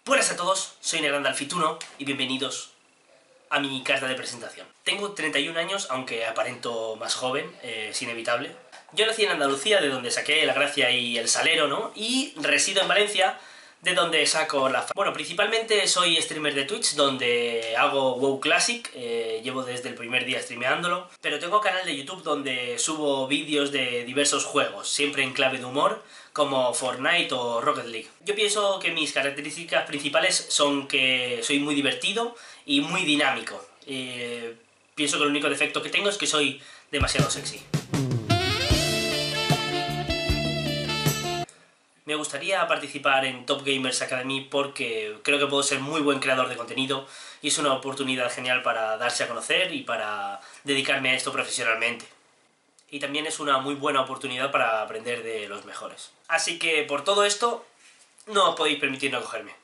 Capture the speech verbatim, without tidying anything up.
Buenas a todos, soy Negrandalfituno y bienvenidos a mi carta de presentación. Tengo treinta y un años, aunque aparento más joven, eh, es inevitable. Yo nací en Andalucía, de donde saqué la gracia y el salero, ¿no? Y resido en Valencia, de donde saco la... Bueno, principalmente soy streamer de Twitch, donde hago WoW Classic, eh, llevo desde el primer día streameándolo, pero tengo canal de YouTube donde subo vídeos de diversos juegos, siempre en clave de humor, como Fortnite o Rocket League. Yo pienso que mis características principales son que soy muy divertido y muy dinámico. Eh, pienso que el único defecto que tengo es que soy demasiado sexy. Me gustaría participar en Top Gamers Academy porque creo que puedo ser muy buen creador de contenido y es una oportunidad genial para darse a conocer y para dedicarme a esto profesionalmente. Y también es una muy buena oportunidad para aprender de los mejores. Así que por todo esto, no os podéis permitir no cogerme.